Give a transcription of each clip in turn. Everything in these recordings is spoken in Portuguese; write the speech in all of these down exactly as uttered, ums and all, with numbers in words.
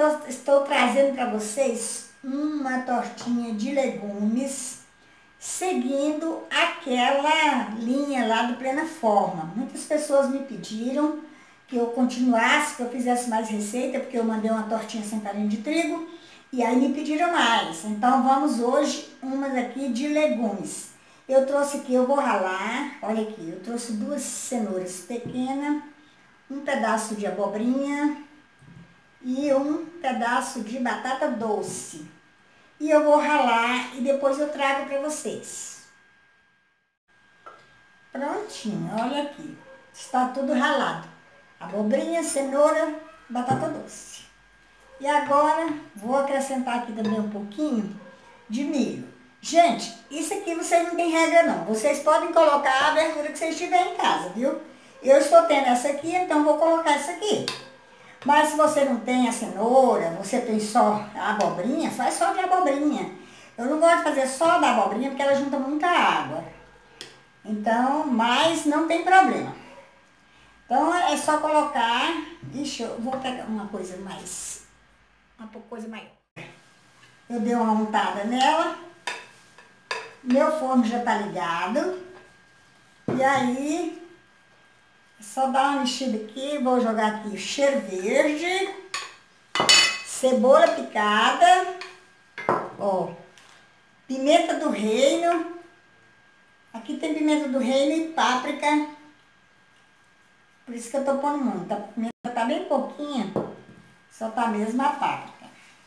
tô, estou trazendo para vocês uma tortinha de legumes, seguindo aquela linha lá do Plena Forma. Muitas pessoas me pediram que eu continuasse, que eu fizesse mais receita, porque eu mandei uma tortinha sem farinha de trigo, e aí me pediram mais. Então vamos hoje umas aqui de legumes. Eu trouxe aqui, eu vou ralar, olha aqui, eu trouxe duas cenouras pequenas, um pedaço de abobrinha e um pedaço de batata doce. E eu vou ralar e depois eu trago para vocês. Prontinho, olha aqui, está tudo ralado. Abobrinha, cenoura, batata doce. E agora vou acrescentar aqui também um pouquinho de milho. Gente, isso aqui vocês não tem regra não. Vocês podem colocar a verdura que vocês tiverem em casa, viu? Eu estou tendo essa aqui, então vou colocar essa aqui. Mas se você não tem a cenoura, você tem só a abobrinha, faz só de abobrinha. Eu não gosto de fazer só da abobrinha porque ela junta muita água. Então, mas não tem problema. Então é só colocar. Ixi, eu vou pegar uma coisa mais, uma coisa maior. Eu dei uma untada nela. Meu forno já tá ligado. E aí, é só dar uma mexida aqui. Vou jogar aqui cheiro verde, cebola picada, ó, pimenta do reino. Aqui tem pimenta do reino e páprica. Por isso que eu tô pondo muito. A pimenta tá bem pouquinha, só tá mesmo a páprica.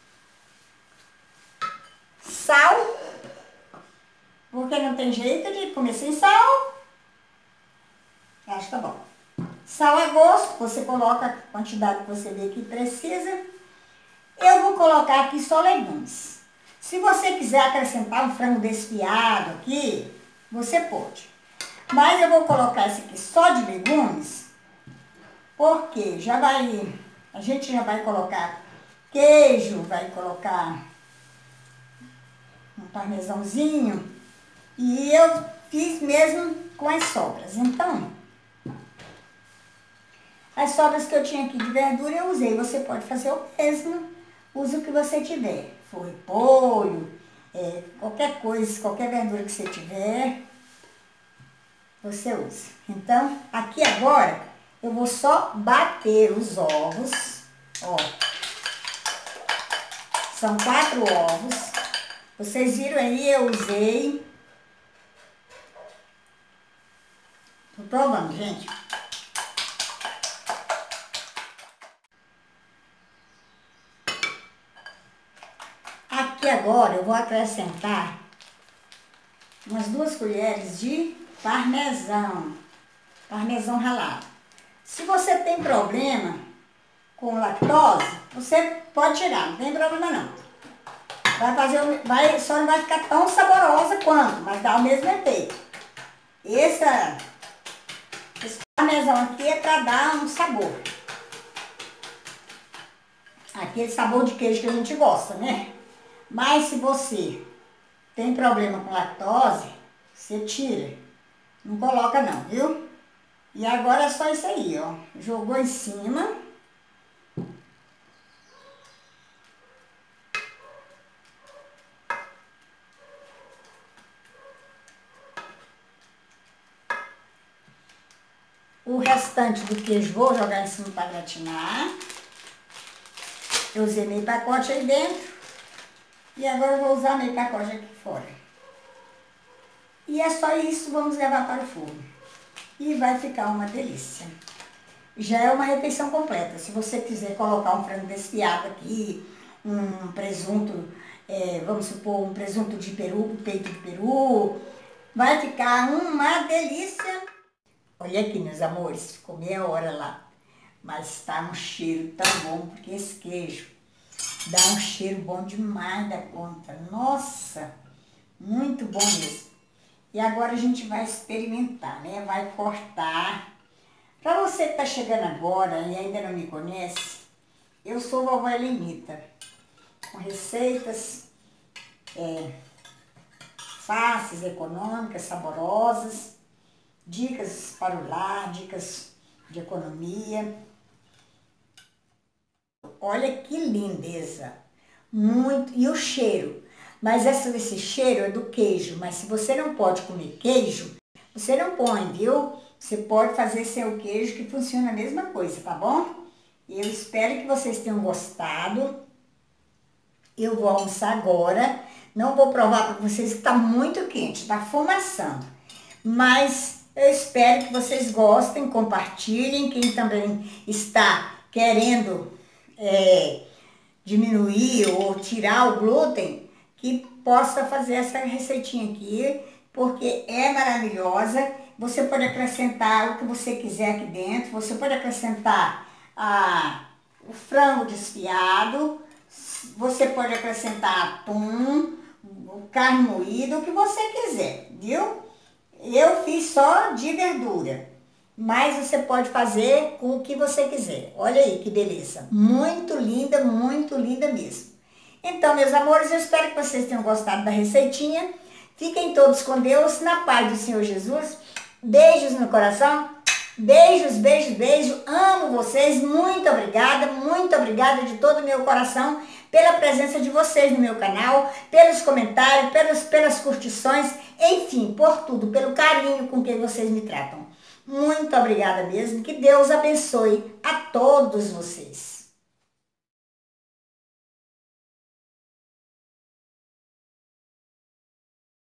Sal, porque não tem jeito de comer sem sal. Acho que tá bom. Sal a gosto, você coloca a quantidade que você vê que precisa. Eu vou colocar aqui só legumes. Se você quiser acrescentar um frango desfiado aqui, você pode. Mas eu vou colocar esse aqui só de legumes, porque já vai, a gente já vai colocar queijo, vai colocar um parmesãozinho, e eu fiz mesmo com as sobras. Então, as sobras que eu tinha aqui de verdura eu usei, você pode fazer o mesmo, use o que você tiver, for repolho, é, qualquer coisa, qualquer verdura que você tiver, você usa. Então, aqui agora, eu vou só bater os ovos, ó, são quatro ovos, vocês viram aí, eu usei, tô provando, gente. Aqui agora eu vou acrescentar umas duas colheres de parmesão, parmesão ralado. Se você tem problema com lactose, você pode tirar, não tem problema não. Vai fazer, vai, só não vai ficar tão saborosa quanto, mas dá o mesmo efeito. Essa, esse parmesão aqui é para dar um sabor. Aquele sabor de queijo que a gente gosta, né? Mas se você tem problema com lactose, você tira. Não coloca não, viu? E agora é só isso aí, ó. Jogou em cima. O restante do queijo vou jogar em cima para gratinar. Eu usei meio pacote aí dentro. E agora eu vou usar meio pacote aqui fora. E é só isso, vamos levar para o forno. E vai ficar uma delícia. Já é uma refeição completa. Se você quiser colocar um frango desfiado aqui, um presunto, é, vamos supor, um presunto de peru, um peito de peru, vai ficar uma delícia. Olha aqui, meus amores, ficou meia hora lá. Mas tá um cheiro tão bom, porque esse queijo dá um cheiro bom demais da conta. Nossa, muito bom mesmo. E agora a gente vai experimentar, né? Vai cortar. Para você que tá chegando agora e ainda não me conhece, eu sou vovó Helenita, com receitas é, fáceis, econômicas, saborosas, dicas para o lar, dicas de economia. Olha que lindeza. Muito. E o cheiro. Mas essa, esse cheiro é do queijo. Mas se você não pode comer queijo, você não põe, viu? Você pode fazer sem o queijo, que funciona a mesma coisa, tá bom? Eu espero que vocês tenham gostado. Eu vou almoçar agora. Não vou provar para vocês que está muito quente, está fumaçando. Mas eu espero que vocês gostem, compartilhem. Quem também está querendo é, diminuir ou tirar o glúten, que possa fazer essa receitinha aqui, porque é maravilhosa. Você pode acrescentar o que você quiser aqui dentro. Você pode acrescentar a, o frango desfiado. Você pode acrescentar atum, carne moída, o que você quiser, viu? Eu fiz só de verdura, mas você pode fazer com o que você quiser. Olha aí que beleza. Muito linda, muito linda mesmo. Então, meus amores, eu espero que vocês tenham gostado da receitinha. Fiquem todos com Deus, na paz do Senhor Jesus. Beijos no coração. Beijos, beijos, beijos. Amo vocês. Muito obrigada, muito obrigada de todo o meu coração pela presença de vocês no meu canal, pelos comentários, pelos, pelas curtições, enfim, por tudo, pelo carinho com que vocês me tratam. Muito obrigada mesmo. Que Deus abençoe a todos vocês.